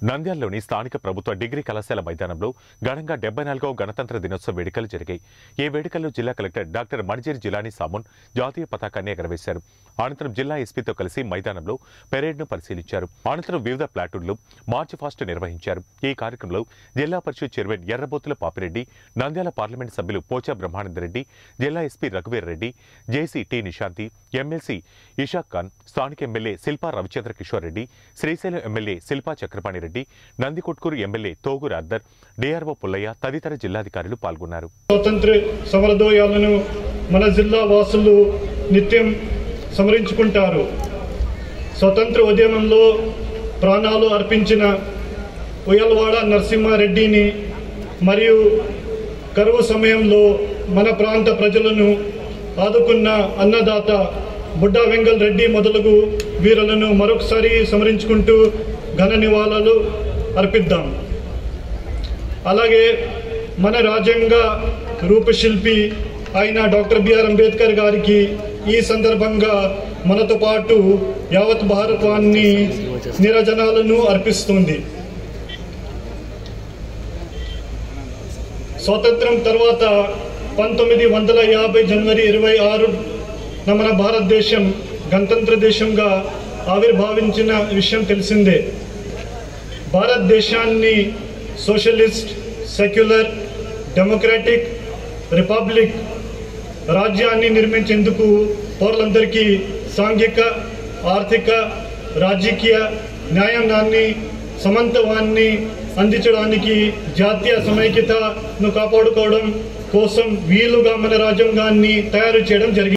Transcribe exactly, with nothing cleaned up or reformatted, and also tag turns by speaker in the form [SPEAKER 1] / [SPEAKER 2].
[SPEAKER 1] నంద్యాలలోని స్థానిక ప్రభుత్వ డిగ్రీ కళాశాల మైదానంలో ఘనంగా డెబ్బై నాలుగవ గణతంత్ర దినోత్సవ వేడుకలు జరిగాయి. ఈ వేడుకల్లో జిల్లా కలెక్టర్ డాక్టర్ మణిజేరి జిలానీ సామున్ జాతీయ పతాకాన్ని ఎగరవేశారు. అనంతరం జిల్లా ఎస్పీతో కలిసి మైదానంలో పెరేడ్ను పరిశీలించారు. అనంతరం వివిధ ప్లాటూన్లు మార్చ్ ఫాస్ట్ నిర్వహించారు. ఈ కార్యక్రమంలో జిల్లా పరిషత్ చైర్మన్ ఎర్రబోతుల పాపిరెడ్డి, నంద్యాల పార్లమెంట్ సభ్యులు పోచా బ్రహ్మానందరెడ్డి, జిల్లా ఎస్పీ రఘువీర్ Reddy, JC T Nishanthi, MLC Ishaq Khan, స్థానిక MLA Shilpa Ravichandra Kishore Reddy, Srisailam MLA Shilpa Chakrapani Reddy, Nandikotkur MLA Thoguru Arthur, DRO Pullaiah తదితర జిల్లాధికారులు పాల్గొన్నారు.
[SPEAKER 2] స్వాతంత్ర సమరదోయాలను మన జిల్లా వాసులు నిత్యం సమరించుకుంటారు. స్వతంత్ర ఉద్యమంలో ప్రాణాలు అర్పించిన ఉయ్యలవాడ నరసింహారెడ్డిని మరియు కరువు సమయంలో మన ప్రాంత ప్రజలను ఆదుకున్న అన్నదాత బుడ్డా వెంగల్ రెడ్డి మొదలగు వీరులను మరొకసారి స్మరించుకుంటూ ఘన నివాళులు అర్పిద్దాం. అలాగే మన రాజ్యాంగ రూపశిల్పి అయిన డాక్టర్ బిఆర్ అంబేద్కర్ గారికి ఈ సందర్భంగా మనతో పాటు యావత్ భారతాన్ని నీరాజనాలను అర్పిస్తుంది. స్వాతంత్రం తర్వాత పంతొమ్మిది వందల యాభై జనవరి ఇరవై ఆరు మన భారతదేశం గణతంత్ర దేశంగా ఆవిర్భావించిన విషయం తెలిసిందే. భారతదేశాన్ని సోషలిస్ట్, సెక్యులర్, డెమోక్రాటిక్ రిపబ్లిక్ రాజ్యాన్ని నిర్మించేందుకు పౌరులందరికీ సాంఘిక, ఆర్థిక, రాజకీయ న్యాయాన్ని సమంతవాన్ని అందించడానికి జాతీయ సమైక్యతను కాపాడుకోవడం కోసం వీలుగా మన రాజ్యాంగాన్ని తయారు చేయడం జరిగింది.